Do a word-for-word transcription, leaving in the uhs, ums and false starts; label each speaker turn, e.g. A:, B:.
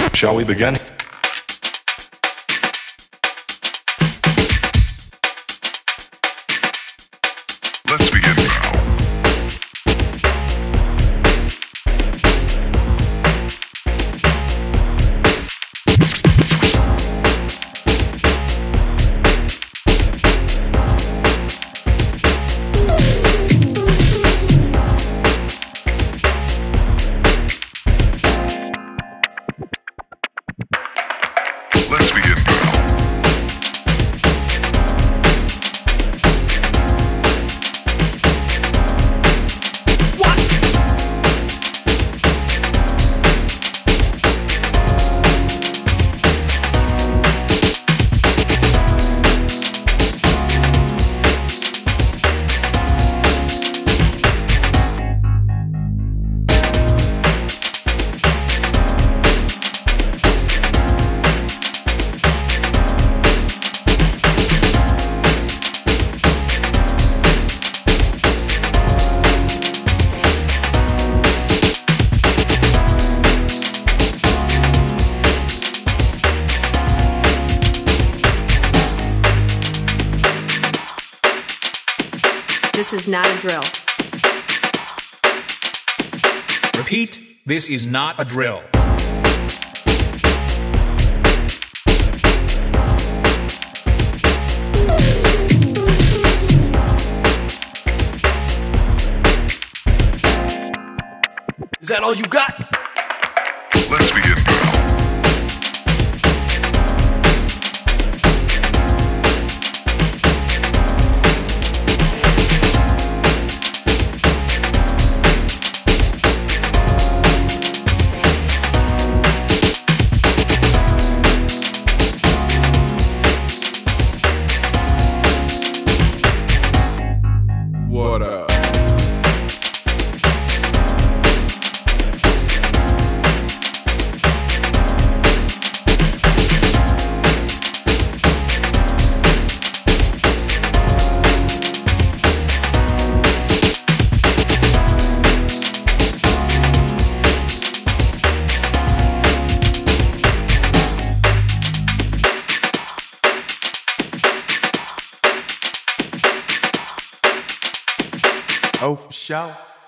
A: Shall we begin? Let's begin now. Let's begin now.
B: This is not a drill.
C: Repeat, this is not a drill.
D: Is that all you got?
A: Let's begin now.
D: What up? Oh, for sure.